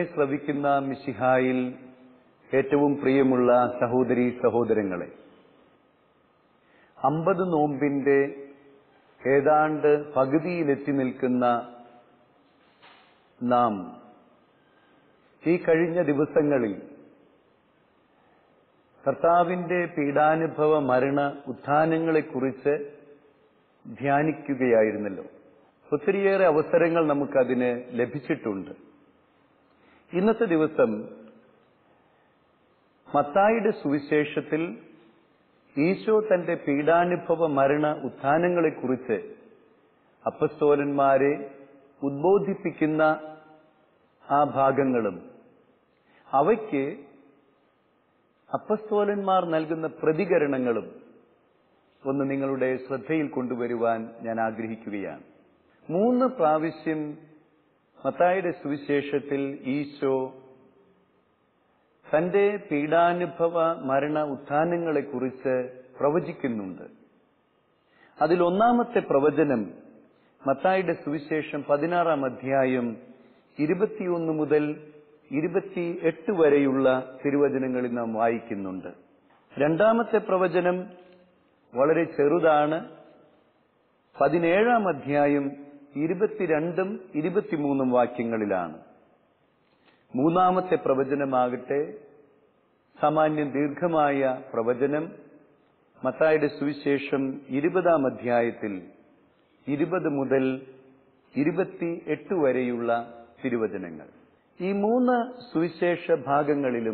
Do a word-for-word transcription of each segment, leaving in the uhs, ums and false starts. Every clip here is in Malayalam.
എന്നെ ശ്രവിക്കുന്ന മിശിഹായിൽ ഏറ്റവും പ്രിയമുള്ള സഹോദരീ സഹോദരങ്ങളെ, അമ്പത് നോമ്പിന്റെ ഏതാണ്ട് പകുതിയിലെത്തി നിൽക്കുന്ന നാം ഈ കഴിഞ്ഞ ദിവസങ്ങളിൽ കർത്താവിന്റെ പീഡാനുഭവ മരണ ഉത്ഥാനങ്ങളെക്കുറിച്ച് ധ്യാനിക്കുകയായിരുന്നല്ലോ. ഒത്തിരിയേറെ അവസരങ്ങൾ നമുക്കതിന് ലഭിച്ചിട്ടുണ്ട്. ഇന്നത്തെ ദിവസം മത്തായിയുടെ സുവിശേഷത്തിൽ ഈശോ തന്റെ പീഡാനുഭവ മരണ ഉത്ഥാനങ്ങളെക്കുറിച്ച് അപ്പസ്തോലന്മാരെ ഉദ്ബോധിപ്പിക്കുന്ന ആ ഭാഗങ്ങളും അവയ്ക്ക് അപ്പസ്തോലന്മാർ നൽകുന്ന പ്രതികരണങ്ങളും ഒന്ന് നിങ്ങളുടെ ശ്രദ്ധയിൽ കൊണ്ടുവരുവാൻ ഞാൻ ആഗ്രഹിക്കുകയാണ്. മൂന്ന് പ്രാവശ്യം മത്തായിയുടെ സുവിശേഷത്തിൽ ഈശോ തന്റെ പീഡാനുഭവ മരണ ഉത്ഥാനങ്ങളെക്കുറിച്ച് പ്രവചിക്കുന്നുണ്ട്. അതിലൊന്നാമത്തെ പ്രവചനം മത്തായിയുടെ സുവിശേഷം പതിനാറാം അധ്യായം ഇരുപത്തിയൊന്ന് മുതൽ ഇരുപത്തി എട്ട് വരെയുള്ള തിരുവചനങ്ങളിൽ നാം വായിക്കുന്നുണ്ട്. രണ്ടാമത്തെ പ്രവചനം വളരെ ചെറുതാണ്. പതിനേഴാം അധ്യായം ഇരുപത്തിരണ്ടും ഇരുപത്തിമൂന്നും വാക്യങ്ങളിലാണ്. മൂന്നാമത്തെ പ്രവചനമാകട്ടെ സാമാന്യം ദീർഘമായ പ്രവചനം. മത്തായിയുടെ സുവിശേഷം ഇരുപതാം അധ്യായത്തിൽ ഇരുപത് മുതൽ ഇരുപത്തി എട്ട് വരെയുള്ള തിരുവചനങ്ങൾ. ഈ മൂന്ന് സുവിശേഷ ഭാഗങ്ങളിലും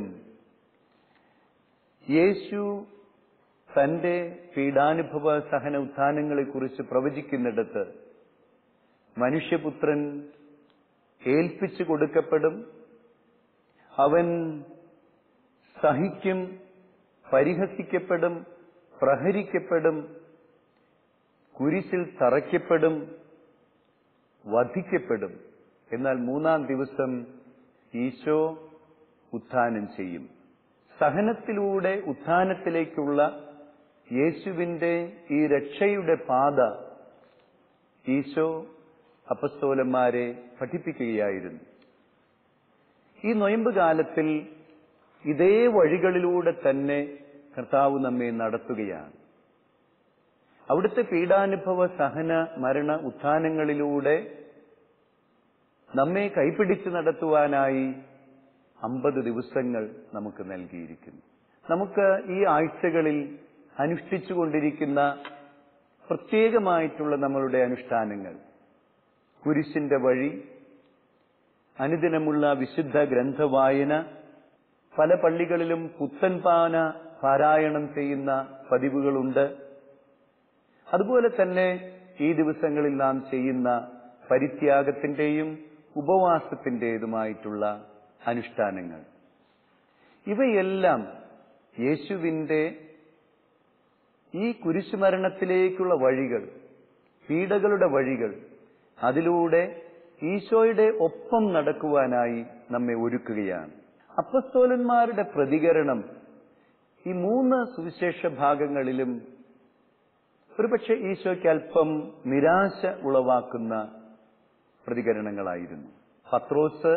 യേശു തന്റെ പീഡാനുഭവ സഹന ഉത്ഥാനങ്ങളെക്കുറിച്ച് പ്രവചിക്കുന്നിടത്ത് മനുഷ്യപുത്രൻ ഏൽപ്പിച്ചു കൊടുക്കപ്പെടും, അവൻ സഹിക്കും, പരിഹസിക്കപ്പെടും, പ്രഹരിക്കപ്പെടും, കുരിശിൽ തറയ്ക്കപ്പെടും, വധിക്കപ്പെടും. എന്നാൽ മൂന്നാം ദിവസം ഈശോ ഉത്ഥാനം ചെയ്യും. സഹനത്തിലൂടെ ഉത്ഥാനത്തിലേക്കുള്ള യേശുവിന്റെ ഈ രക്ഷയുടെ പാത ഈശോ അപ്പസ്തോലന്മാരെ പഠിപ്പിക്കുകയായിരുന്നു. ഈ നൊയമ്പ് കാലത്തിൽ ഇതേ വഴികളിലൂടെ തന്നെ കർത്താവ് നമ്മെ നടത്തുകയാണ്. അവിടുത്തെ പീഡാനുഭവ സഹന മരണ ഉത്ഥാനങ്ങളിലൂടെ നമ്മെ കൈപിടിച്ച് നടത്തുവാനായി അമ്പത് ദിവസങ്ങൾ നമുക്ക് നൽകിയിരിക്കുന്നു. നമുക്ക് ഈ ആഴ്ചകളിൽ അനുഷ്ഠിച്ചുകൊണ്ടിരിക്കുന്ന പ്രത്യേകമായിട്ടുള്ള നമ്മളുടെ അനുഷ്ഠാനങ്ങൾ, കുരിശിന്റെ വഴി, അനുദിനമുള്ള വിശുദ്ധ ഗ്രന്ഥവായന, പല പള്ളികളിലും പുത്തൻപാന പാരായണം ചെയ്യുന്ന പതിവുകളുണ്ട്. അതുപോലെ തന്നെ ഈ ദിവസങ്ങളിൽ നാം ചെയ്യുന്ന പരിത്യാഗത്തിന്റെയും ഉപവാസത്തിന്റേതുമായിട്ടുള്ള അനുഷ്ഠാനങ്ങൾ, ഇവയെല്ലാം യേശുവിന്റെ ഈ കുരിശുമരണത്തിലേക്കുള്ള വഴികൾ, പീഡകളുടെ വഴികൾ, അതിലൂടെ ഈശോയുടെ ഒപ്പം നടക്കുവാനായി നമ്മെ ഒരുക്കുകയാണ്. അപ്പസ്തോലന്മാരുടെ പ്രതികരണം ഈ മൂന്ന് സുവിശേഷ ഭാഗങ്ങളിലും ഒരുപക്ഷെ ഈശോയ്ക്ക് അല്പം നിരാശ ഉളവാക്കുന്ന പ്രതികരണങ്ങളായിരുന്നു. പത്രോസ്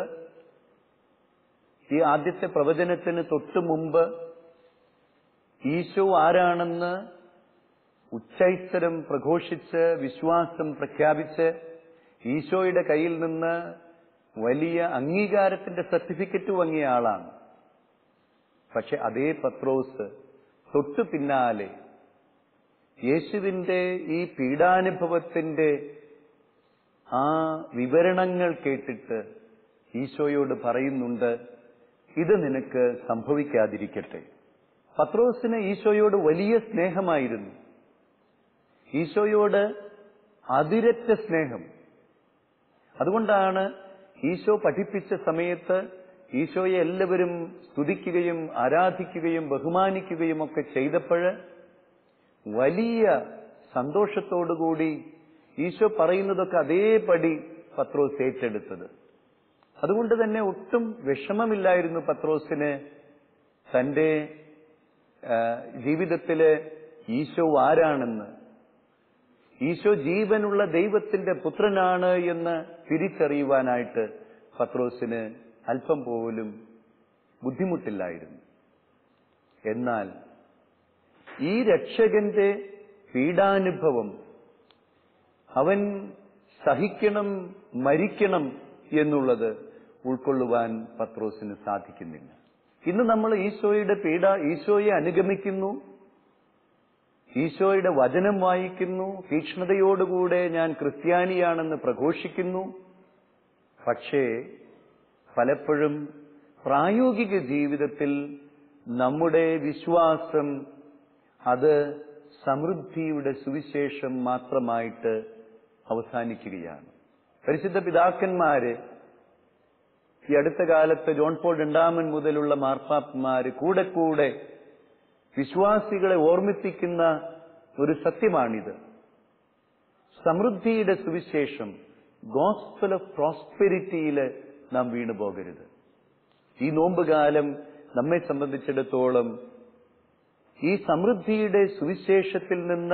ഈ ആദ്യത്തെ പ്രവചനത്തിന് തൊട്ടു മുമ്പ് ഈശോ ആരാണെന്ന് ഉച്ചൈസ്തരം പ്രഘോഷിച്ച് വിശ്വാസം പ്രഖ്യാപിച്ച് ഈശോയുടെ കയ്യിൽ നിന്ന് വലിയ അംഗീകാരത്തിന്റെ സർട്ടിഫിക്കറ്റ് വാങ്ങിയ ആളാണ്. പക്ഷെ അതേ പത്രോസ് തൊട്ടു പിന്നാലെ യേശുവിന്റെ ഈ പീഡാനുഭവത്തിന്റെ ആ വിവരണങ്ങൾ കേട്ടിട്ട് ഈശോയോട് പറയുന്നുണ്ട്, ഇത് നിനക്ക് സംഭവിക്കാതിരിക്കട്ടെ. പത്രോസിന് ഈശോയോട് വലിയ സ്നേഹമായിരുന്നു, ഈശോയോട് അതിരറ്റ സ്നേഹം. അതുകൊണ്ടാണ് ഈശോ പഠിപ്പിച്ച സമയത്ത് ഈശോയെ എല്ലാവരും സ്തുതിക്കുകയും ആരാധിക്കുകയും ബഹുമാനിക്കുകയും ഒക്കെ ചെയ്തപ്പോൾ വലിയ സന്തോഷത്തോടുകൂടി ഈശോ പറയുന്നതൊക്കെ അതേപടി പത്രോസ് ഏറ്റെടുത്തത്. അതുകൊണ്ട് തന്നെ ഒട്ടും വിഷമമില്ലായിരുന്നു പത്രോസിന് തന്റെ ജീവിതത്തിലെ ഈശോ ആരാണെന്ന്, ഈശോ ജീവനുള്ള ദൈവത്തിന്റെ പുത്രനാണ് എന്ന് തിരിച്ചറിയുവാനായിട്ട് പത്രോസിന് അല്പം പോലും ബുദ്ധിമുട്ടില്ലായിരുന്നു. എന്നാൽ ഈ രക്ഷകന്റെ പീഡാനുഭവം അവൻ സഹിക്കണം, മരിക്കണം എന്നുള്ളത് ഉൾക്കൊള്ളുവാൻ പത്രോസിന് സാധിക്കുന്നില്ല. ഇന്ന് നമ്മൾ ഈശോയുടെ പീഡ ഈശോയെ അനുഗമിക്കുന്നു, ഈശോയുടെ വചനം വായിക്കുന്നു, തീക്ഷ്ണതയോടുകൂടെ ഞാൻ ക്രിസ്ത്യാനിയാണെന്ന് പ്രഘോഷിക്കുന്നു. പക്ഷേ പലപ്പോഴും പ്രായോഗിക ജീവിതത്തിൽ നമ്മുടെ വിശ്വാസം അത് സമൃദ്ധിയുടെ സുവിശേഷം മാത്രമായിട്ട് അവസാനിക്കുകയാണ്. പരിശുദ്ധ പിതാക്കന്മാര്, ഈ അടുത്ത കാലത്ത് ജോൺ പോൾ രണ്ടാമൻ മുതലുള്ള മാർപ്പാപ്പന്മാര് കൂടെ കൂടെ വിശ്വാസികളെ ഓർമ്മിപ്പിക്കുന്ന ഒരു സത്യമാണിത്. സമൃദ്ധിയുടെ സുവിശേഷം, ഗോസ്പൽ ഓഫ് പ്രോസ്പെരിറ്റിയിൽ നാം വീണു പോകരുത്. ഈ നോമ്പുകാലം നമ്മെ സംബന്ധിച്ചിടത്തോളം ഈ സമൃദ്ധിയുടെ സുവിശേഷത്തിൽ നിന്ന്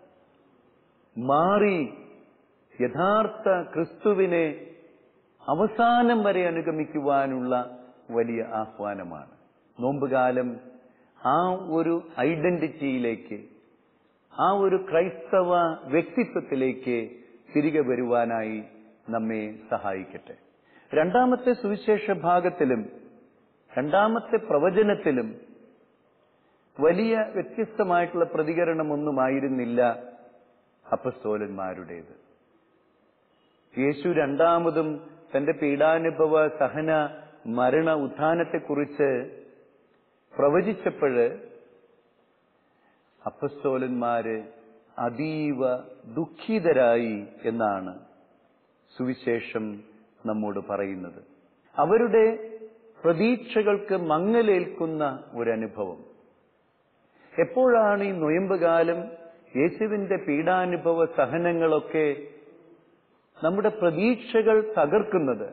മാറി യഥാർത്ഥ ക്രിസ്തുവിനെ അവസാനം വരെ അനുഗമിക്കുവാനുള്ള വലിയ ആഹ്വാനമാണ്. നോമ്പുകാലം ആ ഒരു ഐഡന്റിറ്റിയിലേക്ക്, ആ ഒരു ക്രൈസ്തവ വ്യക്തിത്വത്തിലേക്ക് തിരികെ വരുവാനായി നമ്മെ സഹായിക്കട്ടെ. രണ്ടാമത്തെ സുവിശേഷ ഭാഗത്തിലും രണ്ടാമത്തെ പ്രവചനത്തിലും വലിയ വ്യത്യസ്തമായിട്ടുള്ള പ്രതികരണമൊന്നുമായിരുന്നില്ല അപ്പസ്തോലന്മാരുടേത്. യേശു രണ്ടാമതും തന്റെ പീഡാനുഭവ, സഹന, മരണ, ഉത്ഥാനത്തെക്കുറിച്ച് പ്രവചിച്ചപ്പോഴ് അപ്പസ്തോലന്മാര് അതീവ ദുഃഖിതരായി എന്നാണ് സുവിശേഷം നമ്മോട് പറയുന്നത്. അവരുടെ പ്രതീക്ഷകൾക്ക് മങ്ങലേൽക്കുന്ന ഒരനുഭവം. എപ്പോഴാണ് ഈ നൊയമ്പുകാലം, യേശുവിന്റെ പീഡാനുഭവ സഹനങ്ങളൊക്കെ നമ്മുടെ പ്രതീക്ഷകൾ തകർക്കുന്നത്?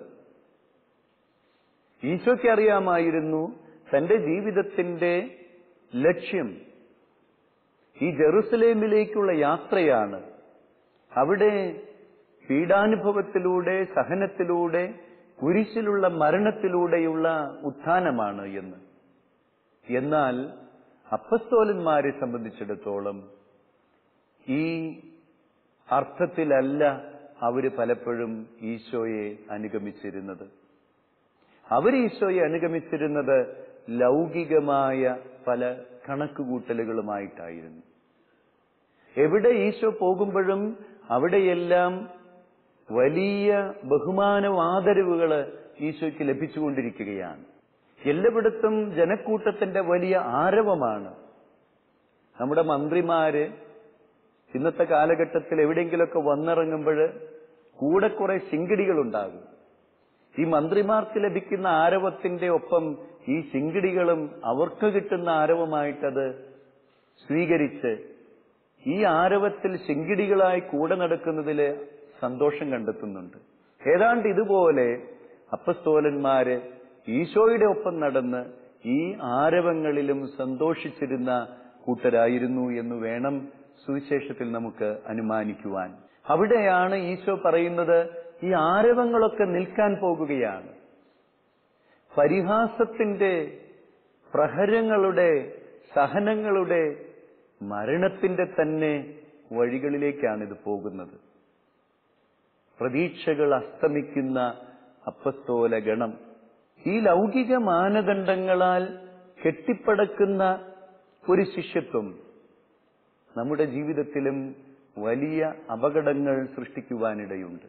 ഈശോയ്ക്ക് അറിയാമായിരുന്നു തന്റെ ജീവിതത്തിന്റെ ലക്ഷ്യം ഈ ജെറുസലേമിലേക്കുള്ള യാത്രയാണ്. അവിടെ പീഡാനുഭവത്തിലൂടെ, സഹനത്തിലൂടെ, കുരിശിലുള്ള മരണത്തിലൂടെയുള്ള ഉത്ഥാനമാണ് എന്ന്. എന്നാൽ അപ്പസ്തോലന്മാരെ സംബന്ധിച്ചിടത്തോളം ഈ അർത്ഥത്തിലല്ല അവര് പലപ്പോഴും ഈശോയെ അനുഗമിച്ചിരുന്നത്. അവർ ഈശോയെ അനുഗമിച്ചിരുന്നത് ലൗകികമായ പല കണക്കുകൂട്ടലുകളുമായിട്ടായിരുന്നു. എവിടെ ഈശോ പോകുമ്പോഴും അവിടെയെല്ലാം വലിയ ബഹുമാനവും ആദരവുകള് ഈശോയ്ക്ക് ലഭിച്ചുകൊണ്ടിരിക്കുകയാണ്. എല്ലായിടത്തും ജനക്കൂട്ടത്തിന്റെ വലിയ ആരവമാണ്. നമ്മുടെ മന്ത്രിമാര് ഇന്നത്തെ കാലഘട്ടത്തിൽ എവിടെയെങ്കിലുമൊക്കെ വന്നിറങ്ങുമ്പോൾ കൂടെ കുറെ ശിങ്കിടികളുണ്ടാകും. ഈ മന്ത്രിമാർക്ക് ലഭിക്കുന്ന ആരവത്തിന്റെ ഒപ്പം ഈ ശിങ്കിടികളും അവർക്ക് കിട്ടുന്ന ആരവമായിട്ടത് സ്വീകരിച്ച് ഈ ആരവത്തിൽ ശിങ്കിടികളായി കൂടെ നടക്കുന്നതില് സന്തോഷം കണ്ടെത്തുന്നുണ്ട്. ഏതാണ്ട് ഇതുപോലെ അപ്പസ്തോലന്മാര് ഈശോയുടെ ഒപ്പം നടന്ന് ഈ ആരവങ്ങളിലും സന്തോഷിച്ചിരുന്ന കൂട്ടരായിരുന്നു എന്ന് വേണം സുവിശേഷത്തിൽ നമുക്ക് അനുമാനിക്കുവാൻ. അവിടെയാണ് ഈശോ പറയുന്നത്, ഈ ആരവങ്ങളൊക്കെ നിൽക്കാൻ പോകുകയാണ്. പരിഹാസത്തിന്റെ, പ്രഹരങ്ങളുടെ, സഹനങ്ങളുടെ, മരണത്തിന്റെ തന്നെ വഴികളിലേക്കാണ് ഇത് പോകുന്നത്. പ്രതീക്ഷകൾ അസ്തമിക്കുന്ന അപ്പസ്തോല ഗണം ഈ ലൗകിക മാനദണ്ഡങ്ങളാൽ കെട്ടിപ്പടക്കുന്ന ഒരു ശിഷ്യത്വം നമ്മുടെ ജീവിതത്തിലും വലിയ അപകടങ്ങൾ സൃഷ്ടിക്കുവാനിടയുണ്ട്.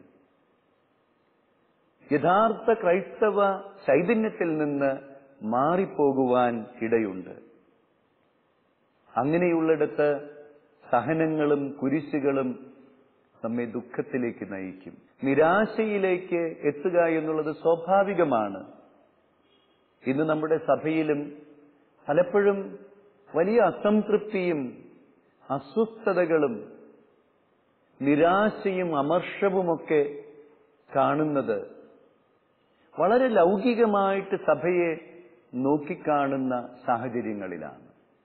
യഥാർത്ഥ ക്രൈസ്തവ ചൈതന്യത്തിൽ നിന്ന് മാറിപ്പോകുവാൻ ഇടയുണ്ട്. അങ്ങനെയുള്ളിടത്ത് സഹനങ്ങളും കുരിശുകളും നമ്മെ ദുഃഖത്തിലേക്ക് നയിക്കും. നിരാശയിലേക്ക് എത്തുക എന്നുള്ളത് സ്വാഭാവികമാണ്. ഇന്ന് നമ്മുടെ സഭയിലും പലപ്പോഴും വലിയ അസംതൃപ്തിയും അസ്വസ്ഥതകളും നിരാശയും അമർഷവുമൊക്കെ കാണുന്നത് വളരെ ലൗകികമായിട്ട് സഭയെ നോക്കിക്കാണുന്ന സാഹചര്യങ്ങളിലാണ്.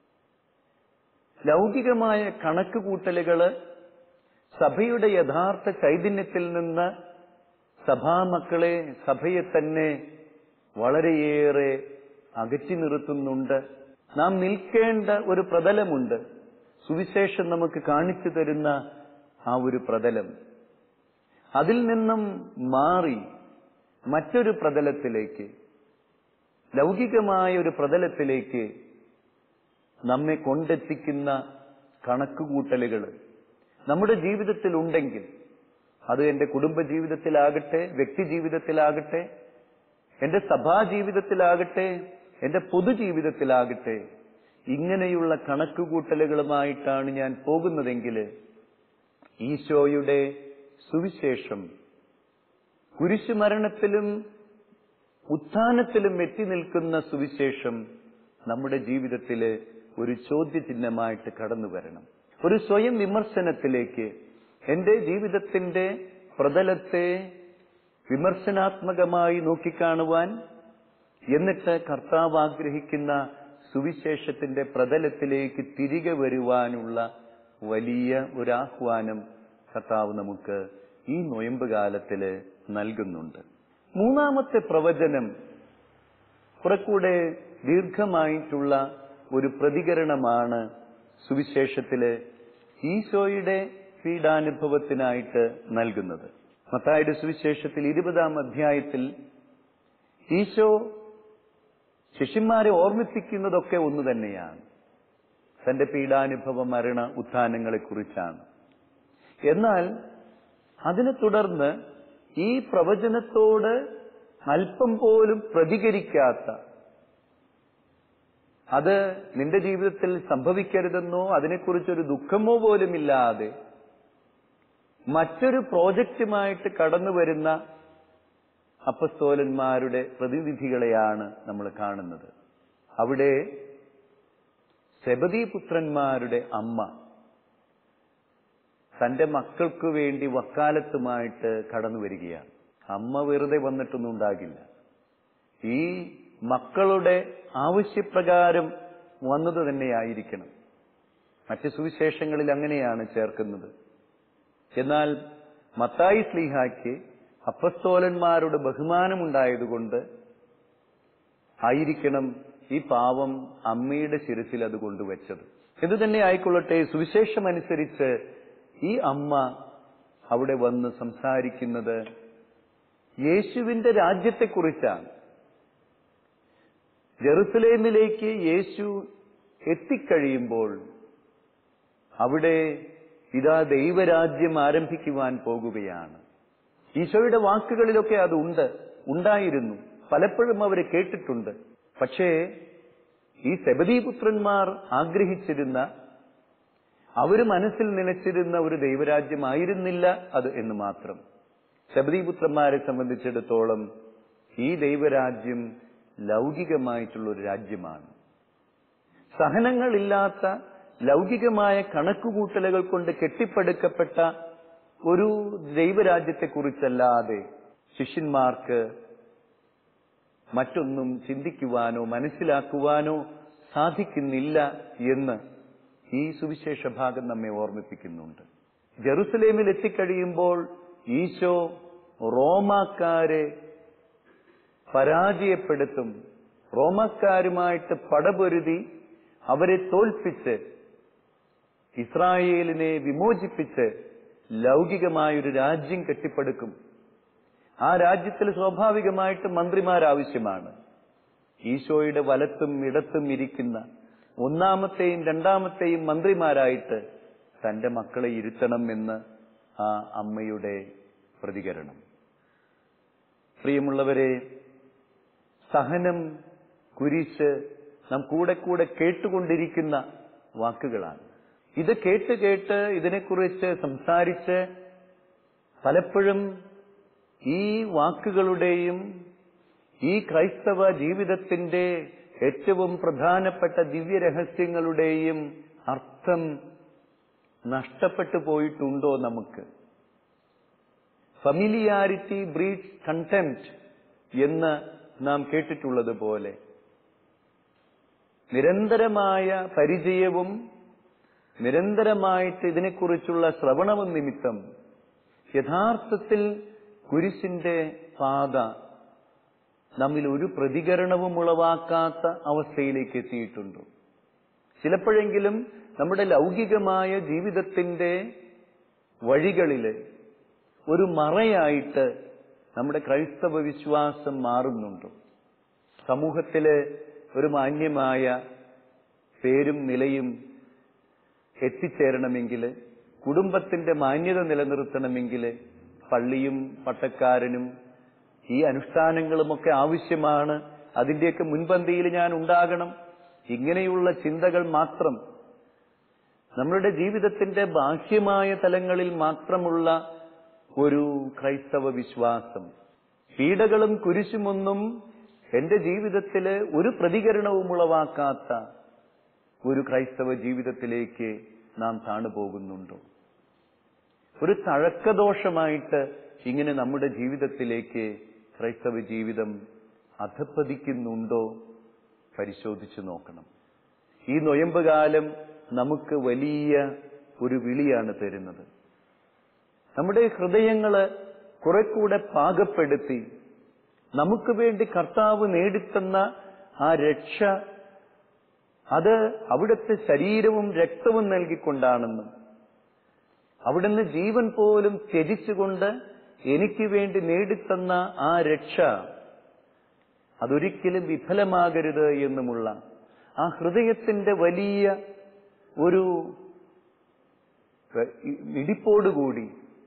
ലൗകികമായ കണക്കുകൂട്ടലുകള് സഭയുടെ യഥാർത്ഥ ചൈതന്യത്തിൽ നിന്ന് സഭാമക്കളെ, സഭയെ തന്നെ വളരെയേറെ അകറ്റി നിർത്തുന്നുണ്ട്. നാം നിൽക്കേണ്ട ഒരു പ്രതലമുണ്ട്. സുവിശേഷം നമുക്ക് കാണിച്ചു തരുന്ന ആ ഒരു പ്രതലം. അതിൽ നിന്നും മാറി മറ്റൊരു പ്രതലത്തിലേക്ക്, ലൗകികമായ ഒരു പ്രതലത്തിലേക്ക് നമ്മെ കൊണ്ടെത്തിക്കുന്ന കണക്കുകൂട്ടലുകൾ നമ്മുടെ ജീവിതത്തിൽ ഉണ്ടെങ്കിൽ, അത് എന്റെ കുടുംബ ജീവിതത്തിലാകട്ടെ, വ്യക്തി ജീവിതത്തിലാകട്ടെ, എന്റെ സഭാ ജീവിതത്തിലാകട്ടെ, എന്റെ പൊതുജീവിതത്തിലാകട്ടെ, ഇങ്ങനെയുള്ള കണക്കുകൂട്ടലുകളുമായിട്ടാണ് ഞാൻ പോകുന്നതെങ്കിൽ ഈശോയുടെ സുവിശേഷം കുരിശുമരണത്തിലും ഉത്ഥാനത്തിലും എത്തി നിൽക്കുന്ന സുവിശേഷം നമ്മുടെ ജീവിതത്തിൽ ഒരു ചോദ്യചിഹ്നമായിട്ട് കടന്നു വരണം. ഒരു സ്വയം വിമർശനത്തിലേക്ക്, എന്റെ ജീവിതത്തിന്റെ പ്രതലത്തെ വിമർശനാത്മകമായി നോക്കിക്കാണുവാൻ, എന്നിട്ട് കർത്താവ് ആഗ്രഹിക്കുന്ന സുവിശേഷത്തിന്റെ പ്രതലത്തിലേക്ക് തിരികെ വരുവാനുള്ള വലിയ ഒരാഹ്വാനം കർത്താവ് നമുക്ക് ഈ നൊയമ്പ് കാലത്തില് നൽകുന്നുണ്ട്. മൂന്നാമത്തെ പ്രവചനം കുറെക്കൂടെ ദീർഘമായിട്ടുള്ള ഒരു പ്രതികരണമാണ് സുവിശേഷത്തില് ഈശോയുടെ പീഡാനുഭവത്തിനായിട്ട് നൽകുന്നത്. മത്തായിയുടെ സുവിശേഷത്തിൽ ഇരുപതാം അധ്യായത്തിൽ ഈശോ ശിഷ്യന്മാരെ ഓർമ്മിപ്പിക്കുന്നതൊക്കെ ഒന്നു തന്നെയാണ്. തന്റെ പീഡാനുഭവ മരണ ഉത്ഥാനങ്ങളെ കുറിച്ചാണ്. എന്നാൽ അതിനെ തുടർന്ന് ഈ പ്രവചനത്തോട് അല്പം പോലും പ്രതികരിക്കാത്ത, അത് നിന്റെ ജീവിതത്തിൽ സംഭവിക്കരുതെന്നോ അതിനെക്കുറിച്ചൊരു ദുഃഖമോ പോലുമില്ലാതെ മറ്റൊരു പ്രോജക്റ്റുമായിട്ട് കടന്നു വരുന്ന അപ്പസ്തോലന്മാരുടെ പ്രതിനിധികളെയാണ് നമ്മൾ കാണുന്നത്. അവിടെ സെബദീ പുത്രന്മാരുടെ അമ്മ തന്റെ മക്കൾക്ക് വേണ്ടി വക്കാലത്തുമായിട്ട് കടന്നു വരികയാണ്. അമ്മ വെറുതെ വന്നിട്ടൊന്നും ഉണ്ടാകില്ല. ഈ മക്കളുടെ ആവശ്യപ്രകാരം വന്നത് തന്നെയായിരിക്കണം. മറ്റ് സുവിശേഷങ്ങളിൽ അങ്ങനെയാണ് ചേർക്കുന്നത്. എന്നാൽ മത്തായി ശ്ലീഹായ്ക്ക് അപ്പസ്തോലന്മാരുടെ ബഹുമാനമുണ്ടായതുകൊണ്ട് ആയിരിക്കണം ഈ പാവം അമ്മയുടെ ശിരസിൽ അത് കൊണ്ടുവച്ചത്. ഇത് തന്നെ ആയിക്കൊള്ളട്ടെ, സുവിശേഷമനുസരിച്ച് ഈ അമ്മ അവിടെ വന്ന് സംസാരിക്കുന്നത് യേശുവിന്റെ രാജ്യത്തെക്കുറിച്ചാണ്. ജെറുസലേമിലേക്ക് യേശു എത്തിക്കഴിയുമ്പോൾ അവിടെ ഇതാ ദൈവരാജ്യം ആരംഭിക്കുവാൻ പോകുകയാണ്. ഈശോയുടെ വാക്കുകളിലൊക്കെ അത് ഉണ്ട്, ഉണ്ടായിരുന്നു. പലപ്പോഴും അവരെ കേട്ടിട്ടുണ്ട്. പക്ഷേ ഈ സെബദീ പുത്രന്മാർ ആഗ്രഹിച്ചിരുന്ന, അവര് മനസ്സിൽ നനച്ചിരുന്ന ഒരു ദൈവരാജ്യമായിരുന്നില്ല അത് എന്ന് മാത്രം. സെബദീ പുത്രന്മാരെ സംബന്ധിച്ചിടത്തോളം ഈ ദൈവരാജ്യം ലൗകികമായിട്ടുള്ള ഒരു രാജ്യമാണ്. സഹനങ്ങളില്ലാത്ത ലൗകികമായ കണക്കുകൂട്ടലുകൾ കൊണ്ട് കെട്ടിപ്പടുക്കപ്പെട്ട ഒരു ദൈവരാജ്യത്തെക്കുറിച്ചല്ലാതെ ശിഷ്യന്മാർക്ക് മറ്റൊന്നും ചിന്തിക്കുവാനോ മനസ്സിലാക്കുവാനോ സാധിക്കുന്നില്ല എന്ന് ഈ സുവിശേഷ ഭാഗം നമ്മെ ഓർമ്മിപ്പിക്കുന്നുണ്ട്. ജെറുസലേമിൽ എത്തിക്കഴിയുമ്പോൾ ഈശോ റോമാക്കാരെ പരാജയപ്പെടുത്തും. റോമാക്കാരുമായിട്ട് പടപൊരുതി അവരെ തോൽപ്പിച്ച് ഇസ്രായേലിനെ വിമോചിപ്പിച്ച് ലൗകികമായൊരു രാജ്യം കെട്ടിപ്പടുക്കും. ആ രാജ്യത്തിൽ സ്വാഭാവികമായിട്ട് മന്ത്രിമാരാവശ്യമാണ്. ഈശോയുടെ വലത്തും ഇടത്തും ഇരിക്കുന്ന ഒന്നാമത്തെയും രണ്ടാമത്തെയും മന്ത്രിമാരായിട്ട് തന്റെ മക്കളെ ഇരുത്തണം എന്ന് ആ അമ്മയുടെ പ്രതികരണം. പ്രിയമുള്ളവരെ, സഹനം, കുരിശ് നാം കൂടെ കൂടെ കേട്ടുകൊണ്ടിരിക്കുന്ന വാക്കുകളാണ്. ഇത് കേട്ട് കേട്ട് ഇതിനെക്കുറിച്ച് സംസാരിച്ച് പലപ്പോഴും ഈ വാക്കുകളുടെയും ഈ ക്രൈസ്തവ ജീവിതത്തിന്റെ ഏറ്റവും പ്രധാനപ്പെട്ട ദിവ്യരഹസ്യങ്ങളുടെയും അർത്ഥം നഷ്ടപ്പെട്ടു പോയിട്ടുണ്ടോ നമുക്ക്? ഫമിലിയാരിറ്റി ബ്രീഡ്സ് കണ്ടെംപ്റ്റ് എന്ന് നാം കേട്ടിട്ടുള്ളതുപോലെ നിരന്തരമായ പരിചയവും നിരന്തരമായിട്ട് ഇതിനെക്കുറിച്ചുള്ള ശ്രവണവും നിമിത്തം യഥാർത്ഥത്തിൽ കുരിശിന്റെ പാത നമ്മിൽ ഒരു പ്രതികരണവും ഉളവാക്കാത്ത അവസ്ഥയിലേക്ക് എത്തിയിട്ടുണ്ടോ? ചിലപ്പോഴെങ്കിലും നമ്മുടെ ലൗകികമായ ജീവിതത്തിന്റെ വഴികളിൽ ഒരു മറയായിട്ട് നമ്മുടെ ക്രൈസ്തവ വിശ്വാസം മാറുന്നുണ്ടോ? സമൂഹത്തിലെ ഒരു മാന്യമായ പേരും നിലയും എത്തിച്ചേരണമെങ്കിൽ, കുടുംബത്തിന്റെ മാന്യത നിലനിർത്തണമെങ്കിൽ പള്ളിയും പട്ടക്കാരനും ഈ അനുഷ്ഠാനങ്ങളുമൊക്കെ ആവശ്യമാണ്, അതിന്റെയൊക്കെ മുൻപന്തിയിൽ ഞാൻ ഉണ്ടാകണം, ഇങ്ങനെയുള്ള ചിന്തകൾ മാത്രം നമ്മളുടെ ജീവിതത്തിന്റെ ബാഹ്യമായ തലങ്ങളിൽ മാത്രമുള്ള ഒരു ക്രൈസ്തവ വിശ്വാസം, പീഡകളും കുരിശുമൊന്നും എന്റെ ജീവിതത്തില് ഒരു പ്രതികരണവും ഉളവാക്കാത്ത ഒരു ക്രൈസ്തവ ജീവിതത്തിലേക്ക് നാം താണുപോകുന്നുണ്ടോ? ഒരു തഴക്കദോഷമായിട്ട് ഇങ്ങനെ നമ്മുടെ ജീവിതത്തിലേക്ക് ക്രൈസ്തവ ജീവിതം അധപ്പതിക്കുന്നുണ്ടോ? പരിശോധിച്ചു നോക്കണം. ഈ നൊയമ്പ് കാലം നമുക്ക് വലിയ ഒരു വിളിയാണ് തരുന്നത്. നമ്മുടെ ഹൃദയങ്ങള് കുറെ കൂടെ പാകപ്പെടുത്തി നമുക്ക് വേണ്ടി കർത്താവ് നേടിത്തന്ന ആ രക്ഷ, അത് അവിടുത്തെ ശരീരവും രക്തവും നൽകിക്കൊണ്ടാണെന്നും അവിടുന്ന് ജീവൻ പോലും ത്യജിച്ചുകൊണ്ട് എനിക്ക് വേണ്ടി നേടിത്തന്ന ആ രക്ഷ അതൊരിക്കലും വിഫലമാകരുത് എന്നുമുള്ള ആ ഹൃദയത്തിന്റെ വലിയ ഒരു ഇടിപ്പോടുകൂടി,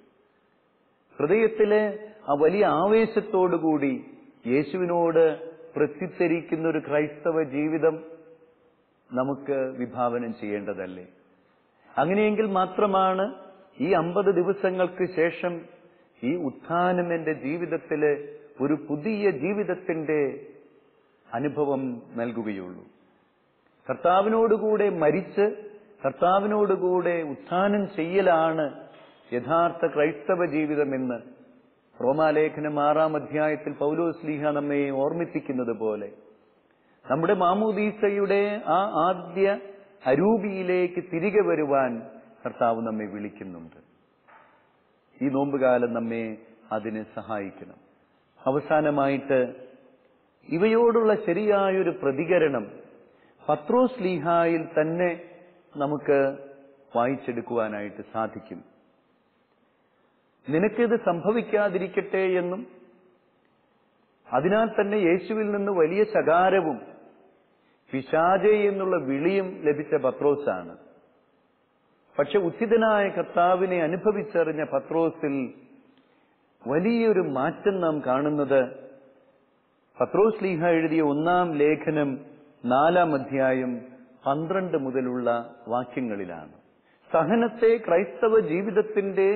ഹൃദയത്തിലെ ആ വലിയ ആവേശത്തോടുകൂടി യേശുവിനോട് പ്രത്യുത്തരിക്കുന്ന ഒരു ക്രൈസ്തവ ജീവിതം നമുക്ക് വിഭാവനം ചെയ്യേണ്ടതല്ലേ? അങ്ങനെയെങ്കിൽ മാത്രമാണ് ഈ അമ്പത് ദിവസങ്ങൾക്ക് ശേഷം ഈ ഉത്ഥാനം എന്റെ ജീവിതത്തില് ഒരു പുതിയ ജീവിതത്തിന്റെ അനുഭവം നൽകുകയുള്ളൂ. കർത്താവിനോടുകൂടെ മരിച്ച് കർത്താവിനോടുകൂടെ ഉത്ഥാനം ചെയ്യലാണ് യഥാർത്ഥ ക്രൈസ്തവ ജീവിതമെന്ന് റോമാലേഖനം ആറാം അധ്യായത്തിൽ പൗലോസ്ലീഹ നമ്മെ ഓർമ്മിപ്പിക്കുന്നത് പോലെ നമ്മുടെ മാമോദീസയുടെ ആ ആദ്യ അരൂപിയിലേക്ക് തിരികെ വരുവാൻ കർത്താവ് നമ്മെ വിളിക്കുന്നുണ്ട്. ഈ നോമ്പുകാലം നമ്മെ അതിന് സഹായിക്കണം. അവസാനമായിട്ട് ഇവയോടുള്ള ശരിയായൊരു പ്രതികരണം പത്രോസ്ലീഹായിൽ തന്നെ നമുക്ക് വായിച്ചെടുക്കുവാനായിട്ട് സാധിക്കും. നിനക്കിത് സംഭവിക്കാതിരിക്കട്ടെ എന്നും അതിനാൽ തന്നെ യേശുവിൽ നിന്ന് വലിയ ശകാരവും പിശാചേ എന്നുള്ള വിളിയും ലഭിച്ച പത്രോസാണ്. പക്ഷെ ഉചിതനായ കർത്താവിനെ അനുഭവിച്ചറിഞ്ഞ പത്രോസിൽ വലിയൊരു മാറ്റം നാം കാണുന്നത് പത്രോസ്ലീഹ എഴുതിയ ഒന്നാം ലേഖനം നാലാം അധ്യായം പന്ത്രണ്ട് മുതലുള്ള വാക്യങ്ങളിലാണ്. സഹനത്തെ ക്രൈസ്തവ ജീവിതത്തിന്റെ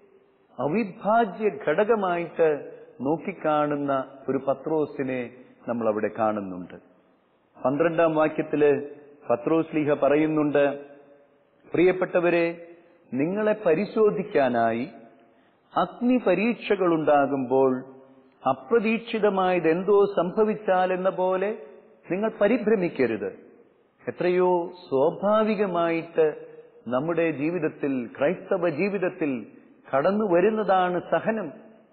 അവിഭാജ്യ ഘടകമായിട്ട് നോക്കിക്കാണുന്ന ഒരു പത്രോസിനെ നമ്മൾ അവിടെ കാണുന്നുണ്ട്. പന്ത്രണ്ടാം വാക്യത്തില് പത്രോസ്ലീഹ പറയുന്നുണ്ട്, പ്രിയപ്പെട്ടവരെ, നിങ്ങളെ പരിശോധിക്കാനായി അഗ്നി പരീക്ഷകളുണ്ടാകുമ്പോൾ അപ്രതീക്ഷിതമായതെന്തോ സംഭവിച്ചാലെന്ന പോലെ നിങ്ങൾ പരിഭ്രമിക്കരുത്. എത്രയോ സ്വാഭാവികമായിട്ട് നമ്മുടെ ജീവിതത്തിൽ, ക്രൈസ്തവ ജീവിതത്തിൽ കടന്നു വരുന്നതാണ് സഹനം.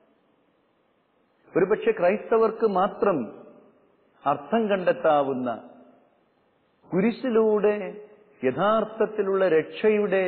ഒരുപക്ഷെ ക്രൈസ്തവർക്ക് മാത്രം അർത്ഥം കണ്ടെത്താവുന്ന, കുരിശിലൂടെ യഥാർത്ഥത്തിലുള്ള രക്ഷയുടെ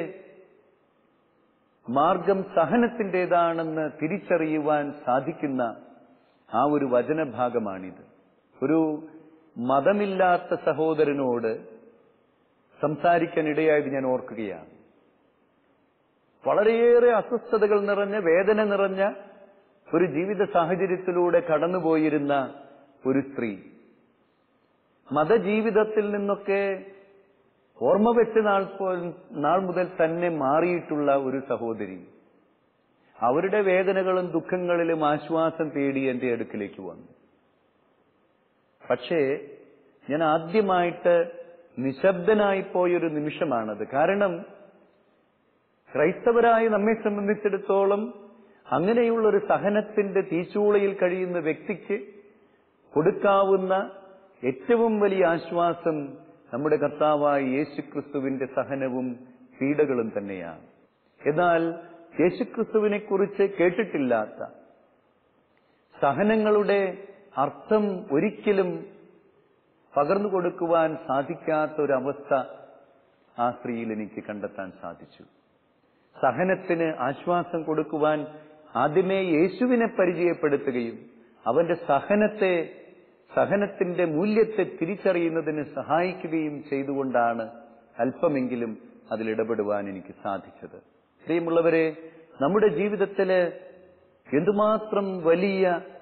മാർഗം സഹനത്തിൻ്റെതാണെന്ന് തിരിച്ചറിയുവാൻ സാധിക്കുന്ന ആ ഒരു വചനഭാഗമാണിത്. ഒരു മതമില്ലാത്ത സഹോദരനോട് സംസാരിക്കാൻ ഇടയായത് ഞാൻ ഓർക്കുകയാണ്. വളരെയേറെ അസ്വസ്ഥതകൾ നിറഞ്ഞ, വേദന നിറഞ്ഞ ഒരു ജീവിത സാഹചര്യത്തിലൂടെ കടന്നുപോയിരുന്ന ഒരു സ്ത്രീ, മതജീവിതത്തിൽ നിന്നൊക്കെ ഓർമ്മ വെച്ച നാൾ നാൾ മുതൽ തന്നെ മാറിയിട്ടുള്ള ഒരു സഹോദരി, അവരുടെ വേദനകളും ദുഃഖങ്ങളിലും ആശ്വാസം തേടി എന്റെ അടുക്കിലേക്ക് വന്നു. പക്ഷേ ഞാൻ ആദ്യമായിട്ട് നിശബ്ദനായിപ്പോയൊരു നിമിഷമാണത്. കാരണം ക്രൈസ്തവരായി നമ്മെ സംബന്ധിച്ചിടത്തോളം അങ്ങനെയുള്ളൊരു സഹനത്തിന്റെ തീച്ചൂളയിൽ കഴിയുന്ന വ്യക്തിക്ക് കൊടുക്കാവുന്ന ഏറ്റവും വലിയ ആശ്വാസം നമ്മുടെ കർത്താവായ യേശുക്രിസ്തുവിന്റെ സഹനവും പീഡകളും തന്നെയാണ്. എന്നാൽ യേശുക്രിസ്തുവിനെ കുറിച്ച് കേട്ടിട്ടില്ലാത്ത, സഹനങ്ങളുടെ അർത്ഥം ഒരിക്കലും പകർന്നു കൊടുക്കുവാൻ സാധിക്കാത്ത ഒരവസ്ഥ ആ സ്ത്രീയിൽ എനിക്ക് കണ്ടെത്താൻ സാധിച്ചു. സഹനത്തിന് ആശ്വാസം കൊടുക്കുവാൻ ആദ്യമേ യേശുവിനെ പരിചയപ്പെടുത്തുകയും അവന്റെ സഹനത്തെ സഹനത്തിന്റെ മൂല്യത്തെ തിരിച്ചറിയുന്നതിന് സഹായിക്കുകയും ചെയ്തുകൊണ്ടാണ് അല്പമെങ്കിലും അതിലിടപെടുവാൻ എനിക്ക് സാധിച്ചത്. പ്രിയമുള്ളവരെ, നമ്മുടെ ജീവിതത്തില് എന്തുമാത്രം വലിയ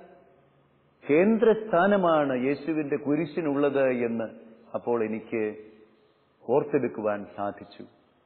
കേന്ദ്രസ്ഥാനമാണ് യേശുവിന്റെ കുരിശിനുള്ളത് എന്ന് അപ്പോൾ എനിക്ക് ഓർത്തെടുക്കുവാൻ സാധിച്ചു.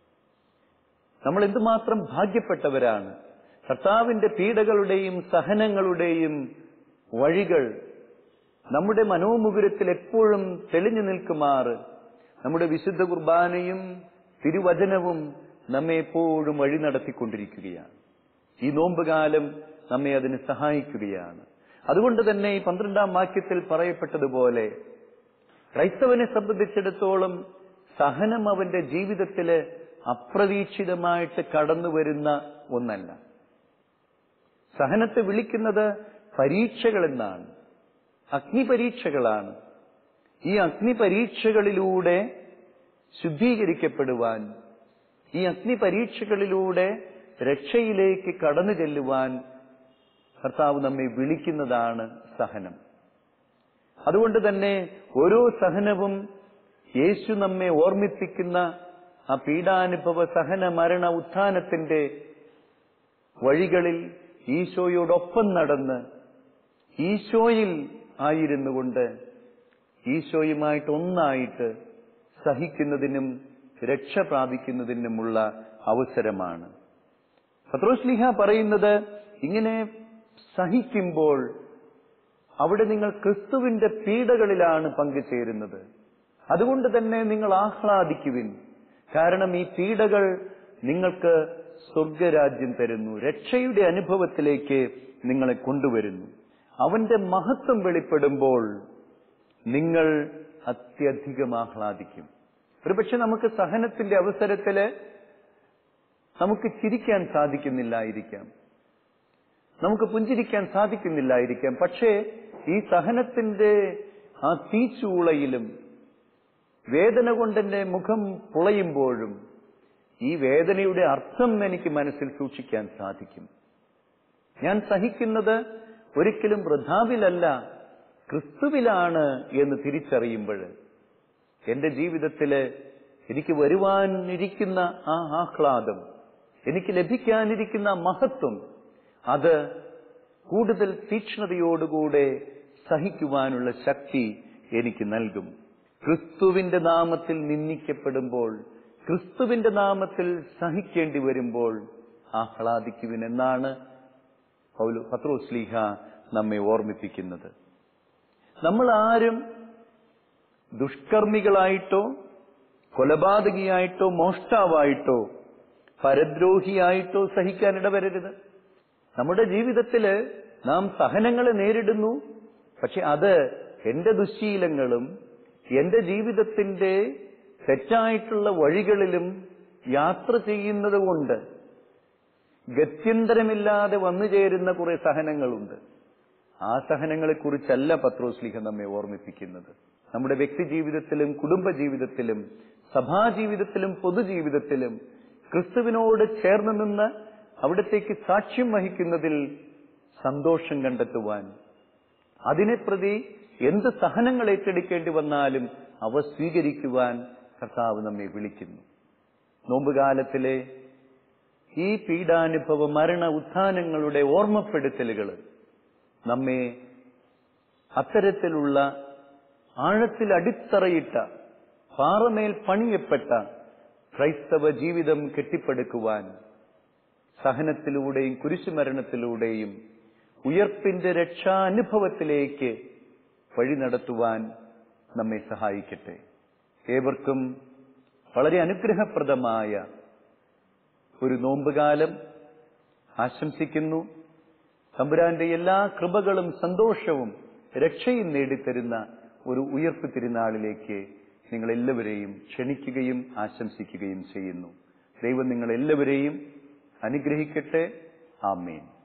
നമ്മൾ എന്തുമാത്രം ഭാഗ്യപ്പെട്ടവരാണ്. കർത്താവിന്റെ പീഡകളുടെയും സഹനങ്ങളുടെയും വഴികൾ നമ്മുടെ മനോമുകുരത്തിൽ എപ്പോഴും തെളിഞ്ഞു നിൽക്കുമാറ് നമ്മുടെ വിശുദ്ധ കുർബാനയും തിരുവചനവും നമ്മെ എപ്പോഴും വഴി നടത്തിക്കൊണ്ടിരിക്കുകയാണ്. ഈ നോമ്പുകാലം നമ്മെ അതിന് സഹായിക്കുകയാണ്. അതുകൊണ്ട് തന്നെ ഈ പന്ത്രണ്ടാം വാക്യത്തിൽ പറയപ്പെട്ടതുപോലെ ക്രൈസ്തവനെ സംബന്ധിച്ചിടത്തോളം സഹനം അവന്റെ ജീവിതത്തില് അപ്രതീക്ഷിതമായിട്ട് കടന്നു വരുന്ന ഒന്നല്ല. സഹനത്തെ വിളിക്കുന്നത് പരീക്ഷകളെന്നാണ്, അഗ്നിപരീക്ഷകളാണ്. ഈ അഗ്നിപരീക്ഷകളിലൂടെ ശുദ്ധീകരിക്കപ്പെടുവാൻ, ഈ അഗ്നിപരീക്ഷകളിലൂടെ രക്ഷയിലേക്ക് കടന്നു ചെല്ലുവാൻ കർത്താവ് നമ്മെ വിളിക്കുന്നതാണ് സഹനം. അതുകൊണ്ട് തന്നെ ഓരോ സഹനവും യേശു നമ്മെ ഓർമ്മിപ്പിക്കുന്ന ആ പീഡാനുഭവ സഹന മരണ ഉത്ഥാനത്തിന്റെ വഴികളിൽ ഈശോയോടൊപ്പം നടന്ന് ഈശോയിൽ ആയിരുന്നു കൊണ്ട് ഈശോയുമായിട്ട് ഒന്നായിട്ട് സഹിക്കുന്നതിനും രക്ഷ പ്രാപിക്കുന്നതിനുമുള്ള അവസരമാണ്. പത്രോസ്ലീഹ പറയുന്നത്, ഇങ്ങനെ സഹിക്കുമ്പോൾ അവിടെ നിങ്ങൾ ക്രിസ്തുവിന്റെ പീഡകളിലാണ് പങ്കുചേരുന്നത്. അതുകൊണ്ട് തന്നെ നിങ്ങൾ ആഹ്ലാദിക്കുവിൻ. കാരണം ഈ പീഡകൾ നിങ്ങൾക്ക് സ്വർഗരാജ്യം തരുന്നു, രക്ഷയുടെ അനുഭവത്തിലേക്ക് നിങ്ങളെ കൊണ്ടുവരുന്നു. അവന്റെ മഹത്വം വെളിപ്പെടുമ്പോൾ നിങ്ങൾ അത്യധികം ആഹ്ലാദിക്കും. ഒരുപക്ഷെ നമുക്ക് സഹനത്തിന്റെ അവസരത്തില് നമുക്ക് ചിരിക്കാൻ സാധിക്കുന്നില്ലായിരിക്കാം, നമുക്ക് പുഞ്ചിരിക്കാൻ സാധിക്കുന്നില്ലായിരിക്കാം. പക്ഷേ ഈ സഹനത്തിന്റെ ആ തീച്ചൂളയിലും വേദന കൊണ്ടെന്റെ മുഖം പുളയുമ്പോഴും ഈ വേദനയുടെ അർത്ഥം എനിക്ക് മനസ്സിൽ സൂക്ഷിക്കാൻ സാധിക്കും. ഞാൻ സഹിക്കുന്നത് ഒരിക്കലും വൃഥാവിലല്ല, ക്രിസ്തുവിലാണ് എന്ന് തിരിച്ചറിയുമ്പോൾ എന്റെ ജീവിതത്തില് എനിക്ക് വരുവാനിരിക്കുന്ന ആ ആഹ്ലാദം, എനിക്ക് ലഭിക്കാനിരിക്കുന്ന മഹത്വം, അത് കൂടുതൽ തീക്ഷ്ണതയോടുകൂടെ സഹിക്കുവാനുള്ള ശക്തി എനിക്ക് നൽകും. ക്രിസ്തുവിന്റെ നാമത്തിൽ നിന്ദിക്കപ്പെടുമ്പോൾ, ക്രിസ്തുവിന്റെ നാമത്തിൽ സഹിക്കേണ്ടി വരുമ്പോൾ ആഹ്ലാദിക്കുവിനെന്നാണ് പൗലോ പത്രോസ്ലീഹ നമ്മെ ഓർമ്മിപ്പിക്കുന്നത്. നമ്മൾ ആരും ദുഷ്കർമ്മികളായിട്ടോ കൊലപാതകിയായിട്ടോ മോഷ്ടാവായിട്ടോ പരദ്രോഹിയായിട്ടോ സഹിക്കാൻ ഇടവരരുത്. നമ്മുടെ ജീവിതത്തില് നാം സഹനങ്ങളെ നേരിടുന്നു. പക്ഷെ അത് എന്റെ ദുശ്ശീലങ്ങളും എന്റെ ജീവിതത്തിന്റെ തെറ്റായിട്ടുള്ള വഴികളിലും യാത്ര ചെയ്യുന്നത് കൊണ്ട് ഗത്യന്തരമില്ലാതെ വന്നു ചേരുന്ന കുറെ സഹനങ്ങളുണ്ട്. ആ സഹനങ്ങളെക്കുറിച്ചല്ല പത്രോസ്ലീഹ നമ്മെ ഓർമ്മിപ്പിക്കുന്നത്. നമ്മുടെ വ്യക്തി ജീവിതത്തിലും കുടുംബജീവിതത്തിലും സഭാജീവിതത്തിലും പൊതുജീവിതത്തിലും ക്രിസ്തുവിനോട് ചേർന്ന് നിന്ന് അവിടത്തേക്ക് സാക്ഷ്യം വഹിക്കുന്നതിൽ സന്തോഷം കണ്ടെത്തുവാൻ, അതിനെ പ്രതി എന്ത് സഹനങ്ങൾ ഏറ്റെടുക്കേണ്ടി വന്നാലും അവ സ്വീകരിക്കുവാൻ കർത്താവ് നമ്മെ വിളിക്കുന്നു. നോമ്പുകാലത്തിലെ ഈ പീഡാനുഭവ മരണ ഉത്ഥാനങ്ങളുടെ ഓർമ്മപ്പെടുത്തലുകൾ നമ്മെ അത്തരത്തിലുള്ള ആഴത്തിൽ അടിത്തറയിട്ട പാറമേൽ പണിയപ്പെട്ട ക്രൈസ്തവ ജീവിതം കെട്ടിപ്പടുക്കുവാൻ, സഹനത്തിലൂടെയും കുരിശുമരണത്തിലൂടെയും ഉയർപ്പിന്റെ രക്ഷാനുഭവത്തിലേക്ക് വഴി നടത്തുവാൻ നമ്മെ സഹായിക്കട്ടെ. ഏവർക്കും വളരെ അനുഗ്രഹപ്രദമായ ഒരു നോമ്പുകാലം ആശംസിക്കുന്നു. തമ്പുരാന്റെ എല്ലാ കൃപകളും സന്തോഷവും രക്ഷയും നേടിത്തരുന്ന ഒരു ഉയർപ്പ് തിരുനാളിലേക്ക് നിങ്ങളെല്ലാവരെയും ക്ഷണിക്കുകയും ആശംസിക്കുകയും ചെയ്യുന്നു. ദൈവം നിങ്ങളെല്ലാവരെയും അനുഗ്രഹിക്കട്ടെ. ആമേൻ.